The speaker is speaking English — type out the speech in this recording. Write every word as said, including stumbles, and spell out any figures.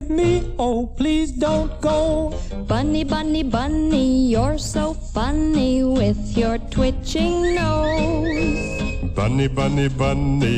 me, oh please don't go. Bunny, bunny, bunny, you're so funny with your twitching nose. Bunny, bunny, bunny.